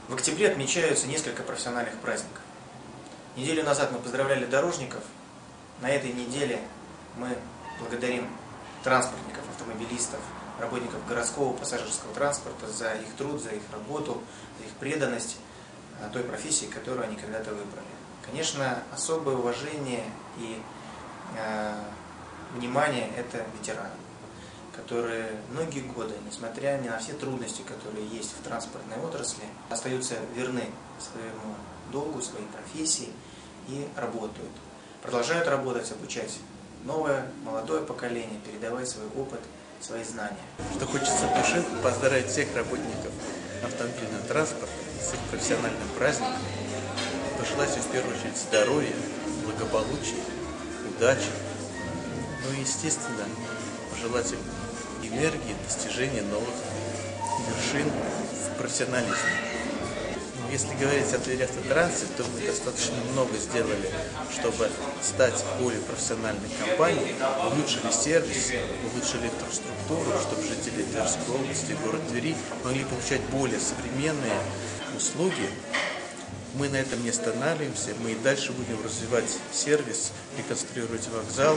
В октябре отмечаются несколько профессиональных праздников. Неделю назад мы поздравляли дорожников. На этой неделе мы благодарим транспортников, автомобилистов, работников городского пассажирского транспорта за их труд, за их работу, за их преданность той профессии, которую они когда-то выбрали. Конечно, особое уважение и внимание это ветераны, которые многие годы, несмотря ни на все трудности, которые есть в транспортной отрасли, остаются верны своему долгу, своей профессии и работают. Продолжают работать, обучать новое, молодое поколение, передавать свой опыт, свои знания. Что хочется от души поздравить всех работников автомобильного транспорта с их профессиональным праздником, пожелать им в первую очередь здоровья, благополучия, удачи, ну и, естественно, пожелать им энергии, достижения новых вершин в профессионализме. Если говорить о Тверь-Автотрансе, то мы достаточно много сделали, чтобы стать более профессиональной компанией, улучшили сервис, улучшили инфраструктуру, чтобы жители Тверской области и город Твери могли получать более современные услуги. Мы на этом не останавливаемся, мы и дальше будем развивать сервис, реконструировать вокзал.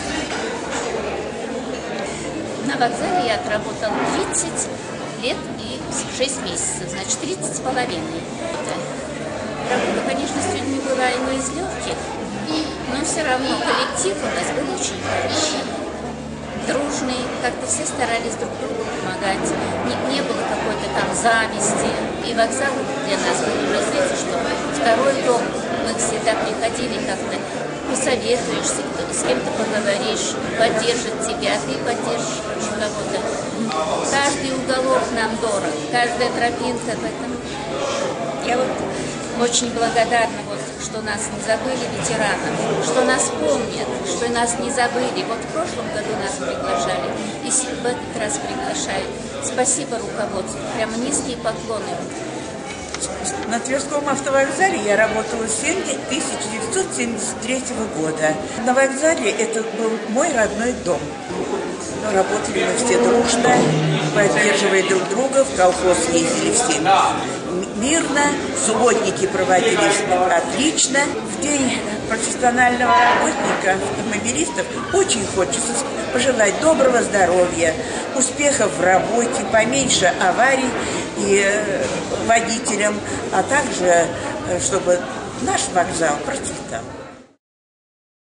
На вокзале я отработала 30 лет и 6 месяцев, значит 30 с половиной. Работа, конечно, с людьми была и не из легких, но все равно коллектив у нас был очень хороший, дружный, как-то все старались друг другу помогать, не было какой-то там зависти. И вокзал для нас был уже, знаете, что второй дом. Мы всегда приходили как-то, посоветуешься, с кем-то поговоришь, поддержит тебя, ты поддержишь кого-то. Каждый уголок нам дорог, каждая тропинка. Поэтому я вот очень благодарна, что нас не забыли ветеранов, что нас помнят, что нас не забыли. Вот в прошлом году нас приглашали, и в этот раз приглашают. Спасибо руководству, прямо низкие поклоны. На Тверском автовокзале я работала с 1973 года. На вокзале это был мой родной дом. Работали мы все дружно, поддерживая друг друга, в колхоз ездили все мирно, субботники проводились отлично. В день профессионального работника, автомобилистов, очень хочется пожелать доброго здоровья, успехов в работе, поменьше аварий и водителям, а также, чтобы наш вокзал процветал.